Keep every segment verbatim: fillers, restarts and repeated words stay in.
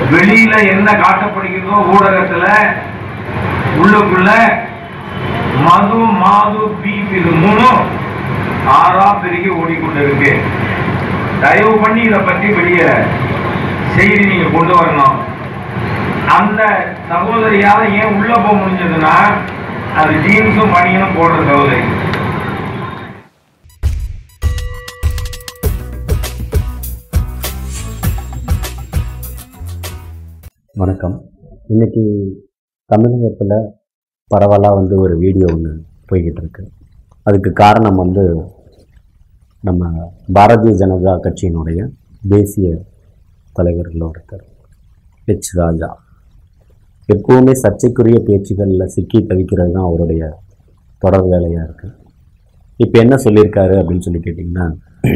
வெளியில என்ன காட்டப்படுகிறதோ ஊடகத்துல உள்ளுக்குள்ள மது மாது பீப் இது மூணும் ஆறா பெருகி ஓடிக்கொண்டிருக்கு. தயவு பண்ணி இதை பற்றி வெளியே செய்தி நீங்க கொண்டு வரணும். அந்த சகோதரியால ஏன் உள்ள போக முடிஞ்சதுன்னா அது ஜீன்ஸும் பனியனும் போடுற சகோதரி. வணக்கம். இன்னைக்கு தமிழகத்தில் பரவலாக வந்து ஒரு வீடியோ ஒன்று போய்கிட்டு இருக்கு. அதுக்கு காரணம் வந்து நம்ம பாரதிய ஜனதா கட்சியினுடைய தேசிய தலைவர்கள் ஒருத்தர் எச் ராஜா. எப்போவுமே சர்ச்சைக்குரிய பேச்சுகளில் சிக்கி தவிக்கிறது தான் அவருடைய தொடர் வேலையாக இருக்குது. இப்போ என்ன சொல்லியிருக்காரு அப்படின்னு சொல்லி கேட்டிங்கன்னா,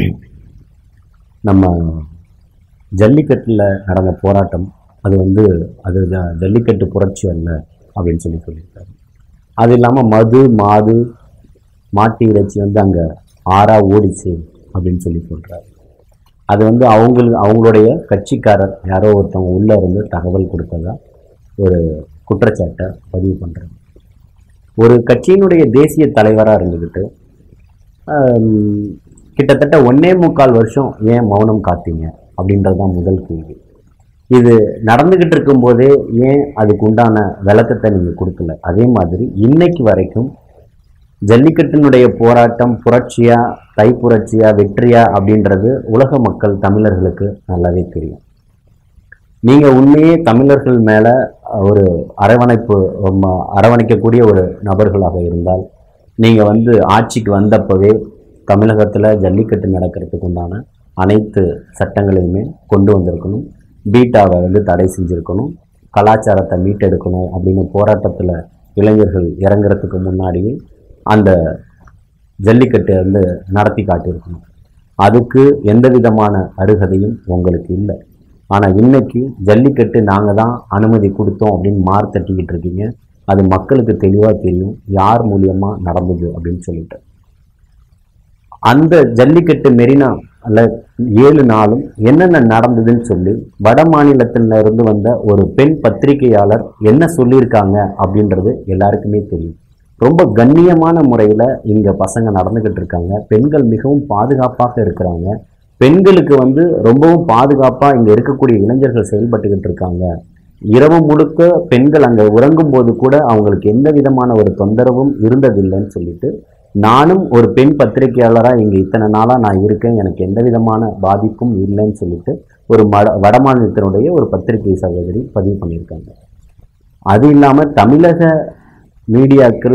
நம்ம ஜல்லிக்கட்டில் நடந்த போராட்டம் அது வந்து அது ஜல்லிக்கட்டு புரட்சி அல்ல அப்படின்னு சொல்லி சொல்லியிருக்காரு. அது இல்லாமல் மது மாது மாட்டு இறைச்சி வந்து அங்கே ஆறா ஓடிச்சு அப்படின்னு சொல்லி சொல்கிறாரு. அது வந்து அவங்களுக்கு அவங்களுடைய கட்சிக்காரர் யாரோ ஒருத்தவங்க உள்ளே இருந்து தகவல் கொடுத்ததா ஒரு குற்றச்சாட்டை பதிவு பண்ணுறாங்க. ஒரு கட்சியினுடைய தேசிய தலைவராக இருந்துக்கிட்டு கிட்டத்தட்ட ஒன்னே முக்கால் வருஷம் ஏன் மௌனம் காத்தீங்க அப்படின்றது தான் முதல் கேள்வி. இது நடந்துக்கிட்டு இருக்கும்போதே ஏன் அதுக்கு உண்டான விளக்கத்தை நீங்கள் கொடுக்கல? அதே மாதிரி இன்னைக்கு வரைக்கும் ஜல்லிக்கட்டினுடைய போராட்டம் புரட்சியா தை புரட்சியா வெற்றியா அப்படின்றது உலக மக்கள் தமிழர்களுக்கு நல்லாவே தெரியும். நீங்கள் உண்மையே தமிழர்கள் மேலே ஒரு அரவணைப்பு அரவணைக்கக்கூடிய ஒரு நபர்களாக இருந்தால் நீங்கள் வந்து ஆட்சிக்கு வந்தப்பவே தமிழகத்தில் ஜல்லிக்கட்டு நடக்கிறதுக்கு உண்டான அனைத்து சட்டங்களையுமே கொண்டு வந்திருக்கணும். பீட்டாவை வந்து தடை செஞ்சுருக்கணும். கலாச்சாரத்தை மீட்டெடுக்கணும் அப்படின்னு போராட்டத்தில் இளைஞர்கள் இறங்குறதுக்கு முன்னாடியே அந்த ஜல்லிக்கட்டை வந்து நடத்தி காட்டியிருக்கணும். அதுக்கு எந்த விதமான அருகதையும் உங்களுக்கு இல்லை. ஆனால் இன்னைக்கு ஜல்லிக்கட்டு நாங்கள் தான் அனுமதி கொடுத்தோம் அப்படின்னு மார் தட்டிக்கிட்டு இருக்கீங்க. அது மக்களுக்கு தெளிவாக தெரியும் யார் மூலியமாக நடந்தது அப்படின்னு சொல்லிட்டு. அந்த ஜல்லிக்கட்டு மெரினா அல்ல ஏழு நாளும் என்னென்ன நடந்ததுன்னு சொல்லி வட மாநிலத்தில் இருந்து வந்த ஒரு பெண் பத்திரிகையாளர் என்ன சொல்லியிருக்காங்க அப்படின்றது எல்லாருக்குமே தெரியும். ரொம்ப கண்ணியமான முறையில் இங்கே பசங்க நடந்துக்கிட்டு இருக்காங்க. பெண்கள் மிகவும் பாதுகாப்பாக இருக்கிறாங்க. பெண்களுக்கு வந்து ரொம்பவும் பாதுகாப்பாக இங்கே இருக்கக்கூடிய இளைஞர்கள் செயல்பட்டுக்கிட்டு இருக்காங்க. இரவு முழுக்க பெண்கள் அங்கே உறங்கும் போது கூட அவங்களுக்கு எந்த விதமான ஒரு தொந்தரவும் இருந்ததில்லைன்னு சொல்லிட்டு, நானும் ஒரு பெண் பத்திரிகையாளராக இங்கே இத்தனை நாளாக நான் இருக்கேன், எனக்கு எந்த விதமான பாதிப்பும் இல்லைன்னு சொல்லிட்டு ஒரு மட வட மாநிலத்தினுடைய ஒரு பத்திரிகை சகோதரி பதிவு பண்ணியிருக்காங்க. அது இல்லாமல் தமிழக மீடியாக்கள்,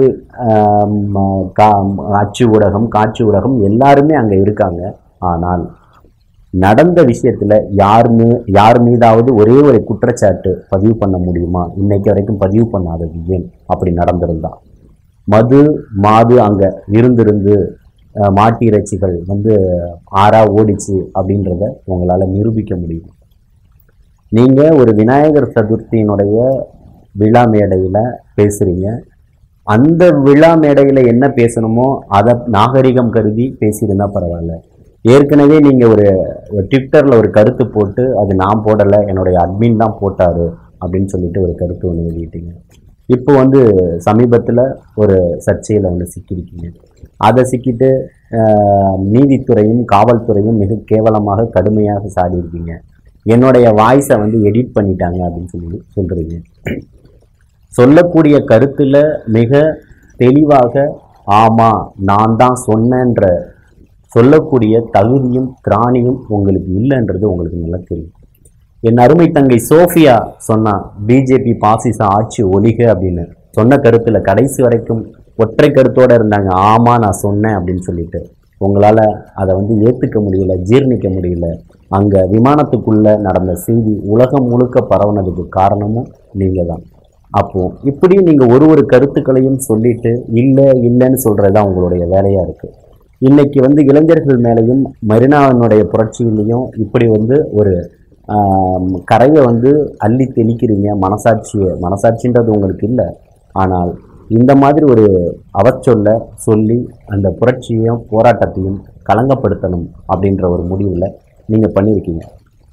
அச்சு ஊடகம், காட்சி ஊடகம் எல்லாருமே அங்கே இருக்காங்க. ஆனால் நடந்த விஷயத்தில் யாருமே யார் மீதாவது ஒரே ஒரு குற்றச்சாட்டு பதிவு பண்ண முடியுமா? இன்னைக்கு வரைக்கும் பதிவு பண்ணாதது ஏன்? அப்படி நடந்திருந்தா மது மாது அங்கே இருந்திருந்து மாட்டு இறைச்சிகள் வந்து ஆறா ஓடிச்சு அப்படின்றத உங்களால் நிரூபிக்க முடியும். நீங்கள் ஒரு விநாயகர் சதுர்த்தியினுடைய விழா மேடையில் பேசுகிறீங்க. அந்த விழா மேடையில் என்ன பேசணுமோ அதை நாகரிகம் கருதி பேசியிருந்தால் பரவாயில்ல. ஏற்கனவே நீங்கள் ஒரு ட்விட்டரில் ஒரு கருத்து போட்டு அது நான் போடலை, என்னுடைய அட்மின் தான் போட்டார் அப்படின்னு சொல்லிட்டு ஒரு கருத்து ஒன்று வெளியிட்டீங்க. இப்போ வந்து சமீபத்தில் ஒரு சர்ச்சையில் வந்து சிக்கியிருக்கீங்க. அதை சிக்கிட்டு நீதித்துறையும் காவல்துறையும் மிக கேவலமாக கடுமையாக சாடியிருக்கீங்க. என்னுடைய வாய்ஸை வந்து எடிட் பண்ணிட்டாங்க அப்படின்னு சொல்லி சொல்கிறீங்க. சொல்லக்கூடிய கருத்தில் மிக தெளிவாக ஆமாம் நான் தான் சொன்னேன்ற சொல்லக்கூடிய தகுதியும் திராணியும் உங்களுக்கு இல்லைன்றது உங்களுக்கு நல்லா தெரியும். என் அருமை தங்கை சோஃபியா சொன்னா பிஜேபி பாசிச ஆட்சி ஒழிக அப்படின்னு சொன்ன கருத்துல கடைசி வரைக்கும் ஒற்றை கருத்தோட இருந்தாங்க. ஆமா நான் சொன்னேன் அப்படின்னு சொல்லிட்டு உங்களால அதை வந்து ஏத்துக்க முடியல, ஜீர்ணிக்க முடியல. அங்க விமானத்துக்குள்ள நடந்த செய்தி உலகம் முழுக்க பரவுனதுக்கு காரணமும் நீங்க தான். அப்போ இப்படி நீங்க ஒரு ஒரு கருத்துக்களையும் சொல்லிட்டு இல்லை இல்லைன்னு சொல்றதுதான் உங்களுடைய வேலையா இருக்கு. இன்னைக்கு வந்து இளைஞர்கள் மேலையும் மெரினாவினுடைய புரட்சியிலையும் இப்படி வந்து ஒரு கரையை வந்து அள்ளி தெளிக்கிறீங்க. மனசாட்சியை மனசாட்சின்றது உங்களுக்கு இல்லை. ஆனால் இந்த மாதிரி ஒரு அவச்சொல்ல சொல்லி அந்த புரட்சியையும் போராட்டத்தையும் களங்கப்படுத்தணும் அப்படின்ற ஒரு முடிவில் நீங்கள் பண்ணியிருக்கீங்க.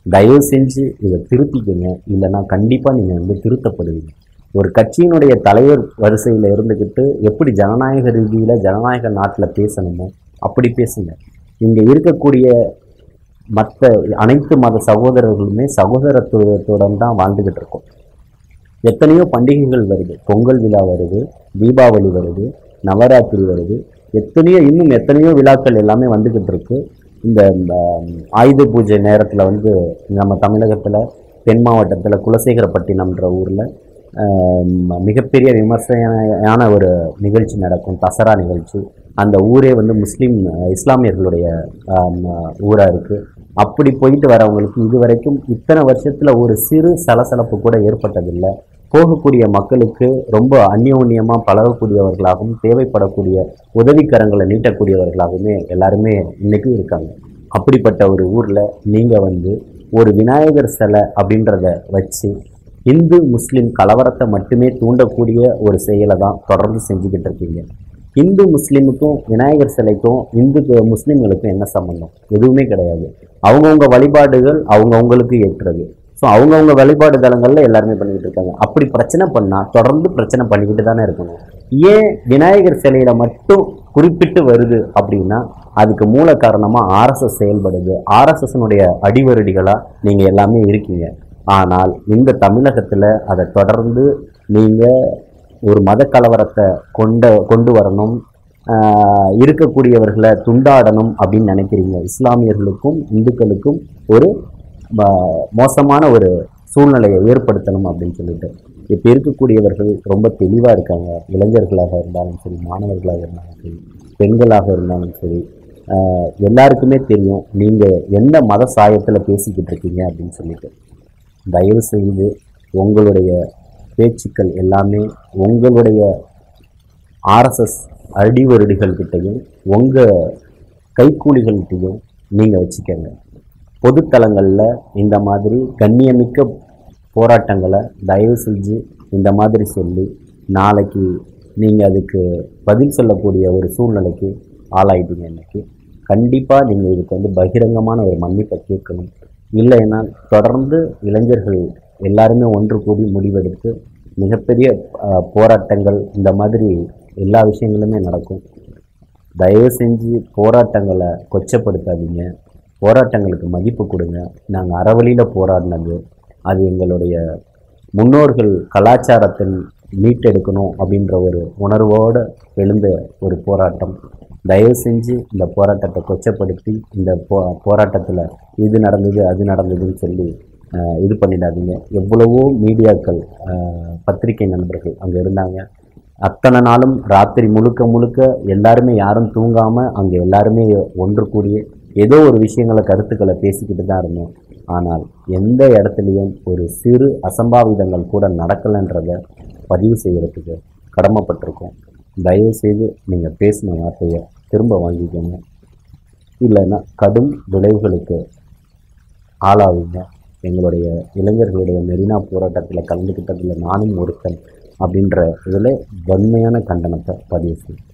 தயவு செஞ்சு இதை திருத்திக்கங்க, இல்லைன்னா கண்டிப்பாக நீங்கள் வந்து திருத்தப்படுவீங்க. ஒரு கட்சியினுடைய தலைவர் வரிசையில் இருந்துக்கிட்டு எப்படி ஜனநாயக ரீதியில் ஜனநாயக நாட்டில் பேசணுமோ அப்படி பேசுங்க. இங்கே இருக்கக்கூடிய மற்ற அனைத்து மத சகோதரர்களுமே சகோதரத்துவத்துடன் தான் வாழ்ந்துக்கிட்டு இருக்கோம். எத்தனையோ பண்டிகைகள் வருது, பொங்கல் விழா வருது, தீபாவளி வருது, நவராத்திரி வருது, எத்தனையோ இன்னும் எத்தனையோ விழாக்கள் எல்லாமே வந்துக்கிட்டு இருக்கு. இந்த ஆயுத பூஜை நேரத்தில் வந்து நம்ம தமிழகத்தில் தென் மாவட்டத்தில் குலசேகரப்பட்டினம்ன்ற ஊரில் மிகப்பெரிய விமர்சனையான ஒரு நிகழ்ச்சி நடக்கும், தசரா நிகழ்ச்சி. அந்த ஊரே வந்து முஸ்லீம் இஸ்லாமியர்களுடைய ஊராக இருக்குது. அப்படி போயிட்டு வரவங்களுக்கு இதுவரைக்கும் இத்தனை வருஷத்தில் ஒரு சிறு சலசலப்பு கூட ஏற்பட்டதில்லை. போகக்கூடிய மக்களுக்கு ரொம்ப அந்யோன்யமாக பழகக்கூடியவர்களாகவும் தேவைப்படக்கூடிய உதவிக்கரங்களை நீட்டக்கூடியவர்களாகவுமே எல்லாருமே இன்றைக்கும் இருக்காங்க. அப்படிப்பட்ட ஒரு ஊரில் நீங்கள் வந்து ஒரு விநாயகர் சிலை அப்படின்றத வச்சு இந்து முஸ்லீம் கலவரத்தை மட்டுமே தூண்டக்கூடிய ஒரு செயலை தான் தொடர்ந்து செஞ்சுக்கிட்டு இருக்கீங்க. இந்து முஸ்லீமுக்கும் விநாயகர் சிலைக்கும் இந்து முஸ்லீம்களுக்கும் என்ன சம்பந்தம்? எதுவுமே கிடையாது. அவங்கவுங்க வழிபாடுகள் அவங்கவுங்களுக்கு ஏற்றது. ஸோ அவங்கவுங்க வழிபாடு தலங்களில் எல்லாருமே பண்ணிக்கிட்டு இருக்காங்க. அப்படி பிரச்சனை பண்ணால் தொடர்ந்து பிரச்சனை பண்ணிக்கிட்டு தானே இருக்கணும். ஏன் விநாயகர் சிலையில் மட்டும் குறிப்பிட்டு வருது அப்படின்னா அதுக்கு மூல காரணமாக ஆர்எஸ்எஸ் செயல்படுது. ஆர்எஸ்எஸ்னுடைய அடிவருடிகளாக நீங்கள் எல்லாமே இருக்கீங்க. ஆனால் இந்த தமிழகத்தில் அதை தொடர்ந்து நீங்கள் ஒரு மத கலவரத்தை கொண்ட கொண்டு வரணும், இருக்கக்கூடியவர்களை துண்டாடணும் அப்படின்னு நினைக்கிறீங்க. இஸ்லாமியர்களுக்கும் இந்துக்களுக்கும் ஒரு மோசமான ஒரு சூழ்நிலையை ஏற்படுத்தணும் அப்படின்னு சொல்லிட்டு இப்போ இருக்கக்கூடியவர்கள் ரொம்ப தெளிவாக இருக்காங்க. இளைஞர்களாக இருந்தாலும் சரி, மாணவர்களாக இருந்தாலும் சரி, பெண்களாக இருந்தாலும் சரி, எல்லாருக்குமே தெரியும் நீங்கள் எந்த மத சாயத்தில் பேசிக்கிட்டு இருக்கீங்க அப்படின்னு சொல்லிட்டு. தயவு செய்து உங்களுடைய பேச்சுக்கள் எல்லாமே உங்களுடைய ஆர்எஸ்எஸ் அடிவருடிகள்கிட்டையும் உங்கள் கைக்கூலிகள்கிட்டையும் நீங்கள் வச்சுக்கங்க. பொதுத்தலங்களில் இந்த மாதிரி கண்ணியமிக்க போராட்டங்களை தயவு செஞ்சு இந்த மாதிரி சொல்லி நாளைக்கு நீங்கள் அதுக்கு பதில் சொல்லக்கூடிய ஒரு சூழ்நிலைக்கு ஆளாயிட்டீங்க. இன்னைக்கு கண்டிப்பாக நீங்கள் இதுக்கு வந்து பகிரங்கமான ஒரு மன்னிப்பை கேட்கணும். இல்லைன்னா தொடர்ந்து இளைஞர்கள் எல்லாருமே ஒன்று கூடி முடிவெடுத்து மிகப்பெரிய போராட்டங்கள் இந்த மாதிரி எல்லா விஷயங்களுமே நடக்கும். தயவு செஞ்சு போராட்டங்களை கொச்சப்படுத்தாதீங்க. போராட்டங்களுக்கு மதிப்பு கொடுங்க. நாங்கள் அறவழியில் போராடினது அது எங்களுடைய முன்னோர்கள் கலாச்சாரத்தில் மீட்டெடுக்கணும் அப்படின்ற ஒரு உணர்வோடு எழுந்த ஒரு போராட்டம். தயவு செஞ்சு இந்த போராட்டத்தை கொச்சப்படுத்தி இந்த போ போராட்டத்தில் இது நடந்தது அது நடந்ததுன்னு சொல்லி இது பண்ணிடாதீங்க. எவ்வளவோ மீடியாக்கள் பத்திரிகை நண்பர்கள் அங்கே இருந்தாங்க. அத்தனை நாளும் ராத்திரி முழுக்க முழுக்க எல்லாருமே யாரும் தூங்காமல் அங்கே எல்லாருமே ஒன்று கூடிய ஏதோ ஒரு விஷயங்களை கருத்துக்களை பேசிக்கிட்டு தான் இருந்தோம். ஆனால் எந்த இடத்துலையும் ஒரு சிறு அசம்பாவிதங்கள் கூட நடக்கலைன்றதை பதிவு செய்கிறதுக்கு கடமைப்பட்டிருக்கோம். தயவுசெய்து நீங்கள் பேசின வார்த்தையை திரும்ப வாங்கிக்கோங்க, இல்லைன்னா கடும் விளைவுகளுக்கு ஆளாவீங்க. எங்களுடைய இளைஞர்களுடைய மெரினா போராட்டத்தில் கலந்துக்கிட்டதில் நானும் ஒருத்தன் அப்படின்ற இதில் வன்மையான கண்டனத்தை பதிவு செய்யும்.